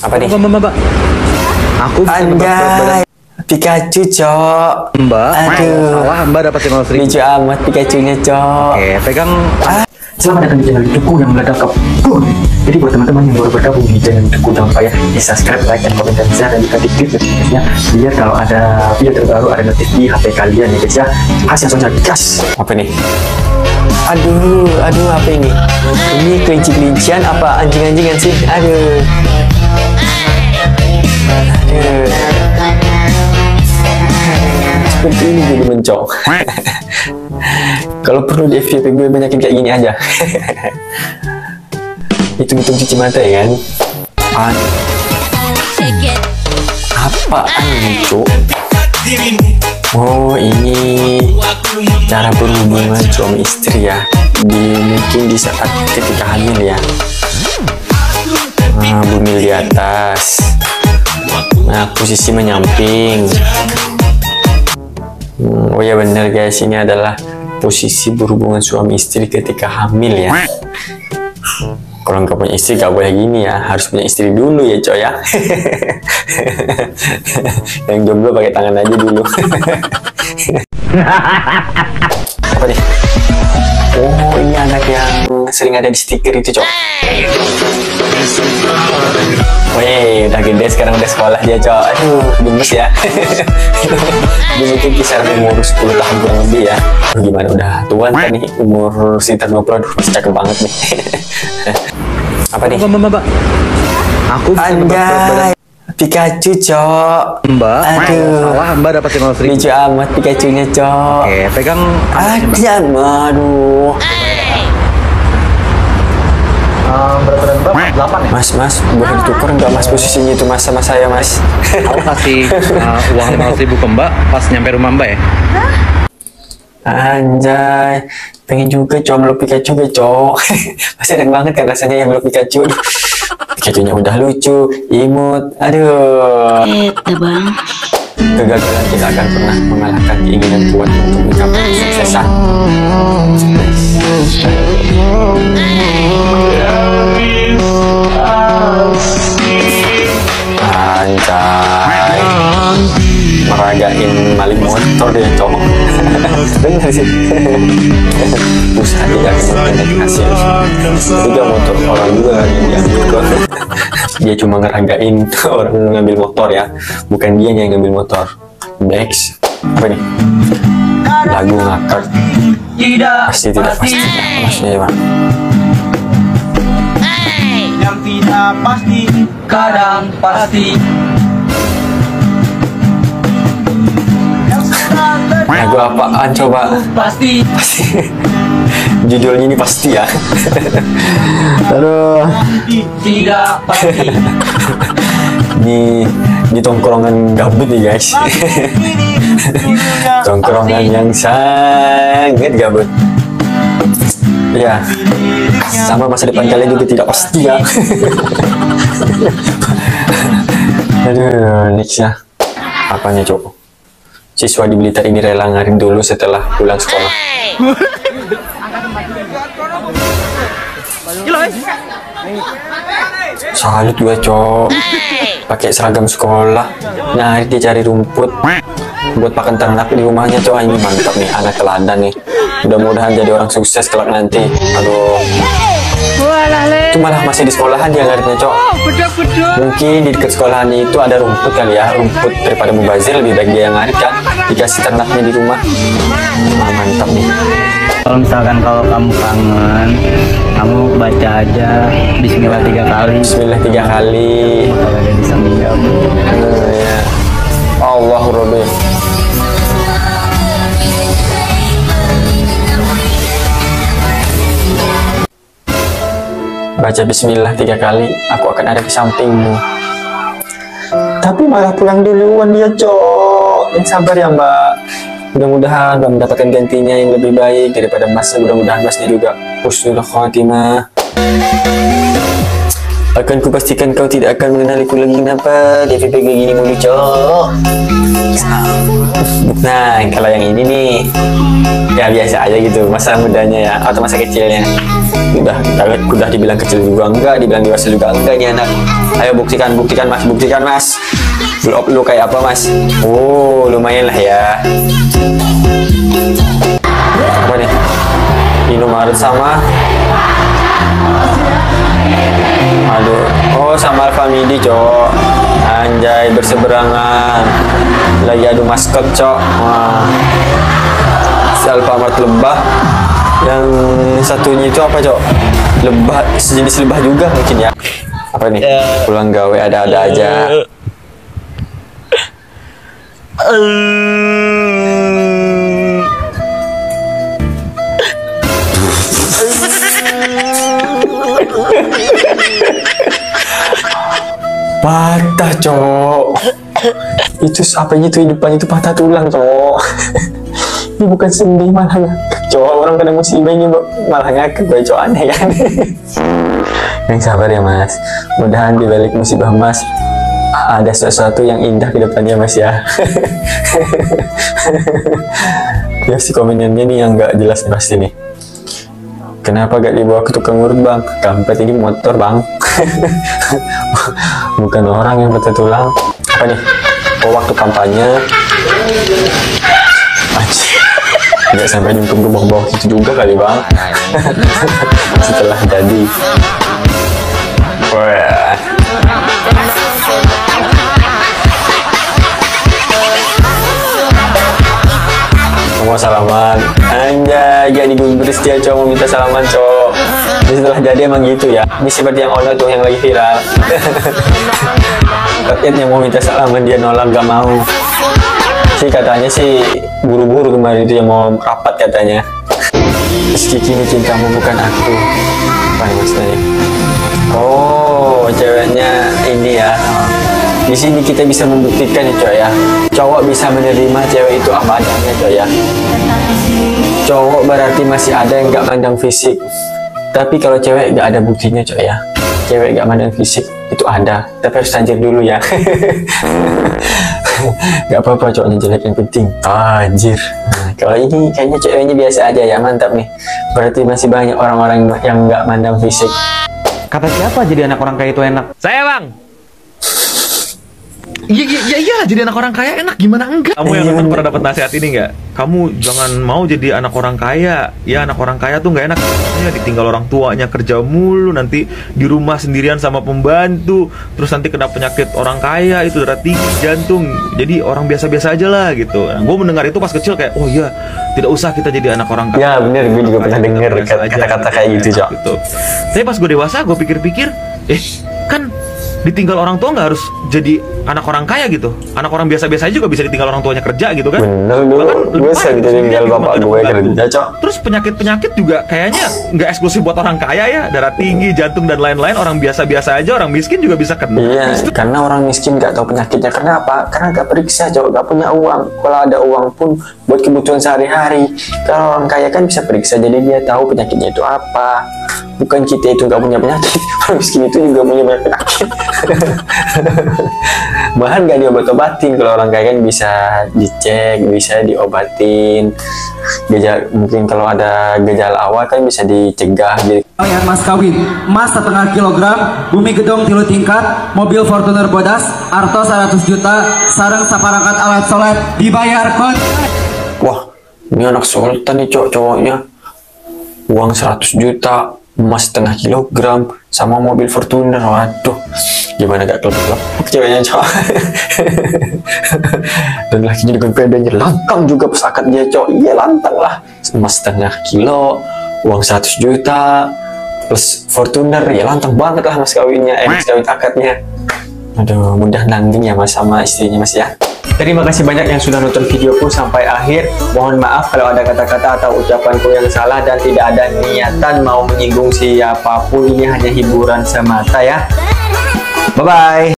Apa nih? Mbak. Aku bisa Anjay, Pikachu, Cok. Mbak. Aduh. Salah, Mbak dapat 500.000. Lucu amat Pikachu-nya, Cok. Oke, pegang. Selamat datang di channel Deku yang meledak ke Jadi buat teman-teman yang baru bergabung di channel Deku, jangan lupa ya di subscribe, like, dan komen, dan share, dan juga diklik notifikasinya biar kalau ada video terbaru ada notif di HP kalian ya guys ya. Kasih langsung aja gas. Apa nih? Aduh, apa ini? Ini kelinci-kelincian apa anjing-anjingan sih? Aduh. Seperti ini jadi mencong. Kalau perlu di FYP gue banyakin kayak gini aja. Hitung-hitung cuci mata ya kan? Apaan ini, Cuk? Oh, ini cara berhubungan suami istri ya. Mungkin di saat ketika hamil ya. Bumil di atas. Nah, posisi menyamping. Oh ya benar guys, ini adalah posisi berhubungan suami istri ketika hamil ya. Kalau nggak punya istri nggak boleh gini ya, harus punya istri dulu ya coy ya. Yang jomblo pakai tangan aja dulu. Apa nih? Oh, ini anak yang sering ada di stiker itu cok. Wih, udah gede sekarang udah sekolah dia cok. Aduh, gemes ya. Dia mungkin kisaran umur 10 tahun kurang lebih ya. Gimana udah tua kan nih, umur sekitar 20. Aduh, masih cakep banget nih. Apa nih? Mbak. Aku bisa Anjay, Pikachu, Cok. Mbak. Aduh. Salah, Mbak dapat 500.000. Lucu amat Pikachu-nya, Cok. Oke, pegang. Aduh. Berat badan Mbak 8 ya? Mas, boleh ditukar nggak mas posisinya itu mas sama saya mas? Aku kasih uang 500.000 ke Mbak pas nyampe rumah Mbak ya. Anjay, pengen juga cok meluk Pikachu gue cok. Masih enak banget kan rasanya yang meluk Pikachu. Pikachu-nya udah lucu, imut, aduh. Bang. Kegagalan tidak akan pernah mengalahkan keinginan kuat untuk mencapai kesuksesan. Anjay, meragain maling motor deh cowok. Bener sih. Usaha tidak akan mempunyai hasil. Juga motor orang juga yang diambil kok. Dia cuma ngeragain orang ngambil motor ya, bukan dia yang ngambil motor. Next, apa nih? Lagu ngakak. Pasti tidak pasti. Maksudnya ya bang? Yang tidak pasti, kadang pasti. Lagu apaan coba? Pasti. Judulnya ini pasti ya. Aduh. Tidak pasti. Di tongkrongan gabut nih guys. Tongkrongan yang sangat gabut. Ya, sama masa depan kalian juga tidak pasti ya. Aduh, next ya. Apanya coba? Siswa di Blitar ini rela ngarit dulu setelah pulang sekolah. Salut gue cok, pakai seragam sekolah, ngarit dia cari rumput buat pakan ternak di rumahnya cok. Ini mantap nih, anak teladan nih. Mudah-mudahan jadi orang sukses kelak nanti. Aduh, itu malah masih di sekolahan dia ngaritnya cok. Mungkin di dekat sekolahannya itu ada rumput kali ya, rumput daripada mubazir lebih baik dia yang ngarit kan, dikasih ternaknya di rumah. Mantap nih. Kalau misalkan kalau kamu kangen, kamu baca aja Bismillah 3 kali. Bismillah 3 kali. Kalau ada di samping kamu. Ya. Allahu Rabbi. Baca Bismillah 3 kali, aku akan ada di sampingmu. Tapi malah pulang duluan dia cok. Yang sabar ya mbak. Mudah-mudahan Mbak mendapatkan gantinya yang lebih baik daripada Mas. Mudah-mudahan Masnya juga husnul khotimah. Akan kupastikan kau tidak akan mengenaliku lagi. Kenapa di FYP gini mulu cok? Nah kalau yang ini nih ya biasa aja gitu, masa mudanya ya atau masa kecilnya. Udah dibilang kecil juga enggak, dibilang dewasa juga enggak nih anak. Ayo buktikan mas. Blow up lu kayak apa mas? Oh lumayan lah ya. Apa nih? Indomaret sama oh sama Alfamidi cok. Anjay berseberangan. Lagi adu maskot cok. Wah. Si Alfamart Lebah. Yang satunya itu apa cok? Lebah, sejenis lebah juga mungkin ya. Apa nih? Pulang gawe ada-ada aja. Patah cok. Itu apanya tuh depan itu patah tulang cok. Ini bukan sedih malah ngakak cok. Orang kena musibah ini malah ngakak gue cok, aneh kan. Yang sabar ya mas. Mudahan di balik musibah mas ada sesuatu yang indah ke depannya mas ya. Ya si komennya nih yang nggak jelas pasti nih. Kenapa gak dibawa ke tukang urut bang? Kampret ini motor bang. Bukan orang yang patah tulang. Apa nih? Oh waktu kampanye. Nggak sampai nyungkum ke bawah-bawah gitu juga kali bang. Setelah jadi. Wah. Mau salaman, anjay gak digubris dia cowok mau minta salaman cowok. Jadi setelah jadi emang gitu ya. Ini seperti yang ono tuh yang lagi viral. Rakyatnya mau minta salaman dia nolak gak mau. Sih katanya sih buru-buru kemarin itu yang mau rapat katanya. Meski kini cintamu bukan aku. Apa nih maksudnya? Oh ceweknya ini ya. Di sini kita bisa membuktikan ya coy ya. Cowok bisa menerima cewek itu apa adanya coy ya. Cowok berarti masih ada yang gak mandang fisik. Tapi kalau cewek gak ada buktinya coy ya. Cewek gak mandang fisik itu ada. Tapi harus tajir dulu ya. Gak apa-apa cowoknya jelek, yang penting tajir. Nah, kalau ini kayaknya ceweknya biasa aja ya, mantap nih. Berarti masih banyak orang-orang yang gak mandang fisik. Kata siapa jadi anak orang kaya itu enak? Saya bang. Iya, jadi anak orang kaya enak, gimana enggak? Kamu yang nonton pernah dapat nasihat ini nggak? Kamu jangan mau jadi anak orang kaya. Ya anak orang kaya tuh nggak enak. Ya ditinggal orang tuanya kerja mulu, nanti di rumah sendirian sama pembantu, terus nanti kena penyakit orang kaya itu darah tinggi, jantung. Jadi orang biasa-biasa aja lah gitu. Nah, gue mendengar itu pas kecil kayak, oh iya, tidak usah kita jadi anak orang kaya. Ya bener, gue juga pernah denger kata-kata kayak gitu cok. Gitu. Tapi pas gue dewasa, gue pikir-pikir, kan ditinggal orang tua nggak harus jadi anak orang kaya gitu. Anak orang biasa-biasa juga bisa ditinggal orang tuanya kerja gitu kan. Bener dulu, gue sering ditinggal bapak gue kerja cok. Terus penyakit-penyakit juga kayaknya nggak eksklusif buat orang kaya ya. Darah tinggi, jantung dan lain-lain. Orang biasa-biasa aja, orang miskin juga bisa kena. Iya, karena orang miskin nggak tahu penyakitnya. Karena apa? Karena nggak periksa cok, nggak punya uang. Kalau ada uang pun buat kebutuhan sehari-hari. Kalau orang kaya kan bisa periksa, jadi dia tahu penyakitnya itu apa. Bukan kita itu nggak punya penyakit, orang miskin itu juga punya banyak penyakit. Bahkan nggak diobat-obatin. Kalau orang kaya kan bisa dicek, bisa diobatin. Mungkin kalau ada gejala awal kan bisa dicegah. Jadi Yang mas kawin, emas 1,5 kilogram, bumi gedong 3 tingkat, mobil Fortuner bodas, arto 100 juta, sarang saparangkat alat sholat, dibayar kon. wah, ini anak sultan nih cowoknya. Uang 100 juta, emas 1,5 kilogram, sama mobil Fortuner. Waduh, gimana gak klub-klub ceweknya cowok. Dan lakinya dengan pedanya lantang juga pas akad dia cowok. Iya lantang lah, emas 1,5 kilo, uang 100 juta plus Fortuner, ya lantang banget lah mas kawinnya, mas kawin akadnya. Aduh, mudah landing ya mas sama istrinya mas ya. Terima kasih banyak yang sudah nonton videoku sampai akhir. Mohon maaf kalau ada kata-kata atau ucapanku yang salah dan tidak ada niatan mau menyinggung siapapun. Ini hanya hiburan semata ya. Bye-bye.